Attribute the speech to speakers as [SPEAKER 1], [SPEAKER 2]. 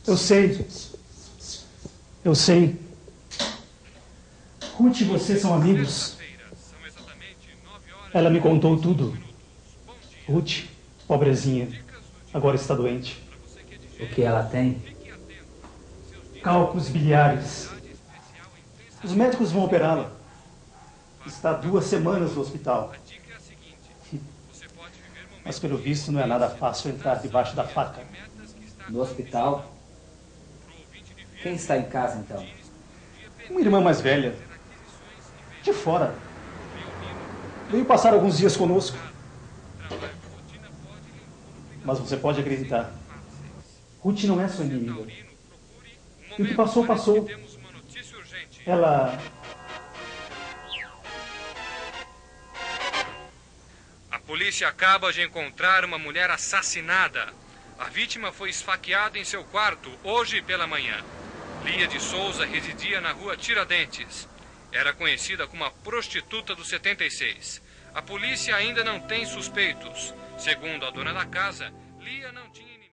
[SPEAKER 1] Eu sei. Eu sei. Ruth e você são amigos. Ela me contou tudo. Ruth, pobrezinha, agora está doente.
[SPEAKER 2] O que ela tem?
[SPEAKER 1] Cálculos biliares. Os médicos vão operá-la. Está 2 semanas no hospital. Mas pelo visto não é nada fácil entrar debaixo da faca.
[SPEAKER 2] No hospital? Quem está em casa, então?
[SPEAKER 1] Uma irmã mais velha. De fora. Veio passar alguns dias conosco. Mas você pode acreditar. Ruth não é sua inimiga. E o que passou, passou. Ela...
[SPEAKER 3] A polícia acaba de encontrar uma mulher assassinada. A vítima foi esfaqueada em seu quarto hoje pela manhã. Lia de Souza residia na rua Tiradentes. Era conhecida como a prostituta do 76. A polícia ainda não tem suspeitos. Segundo a dona da casa, Lia não tinha...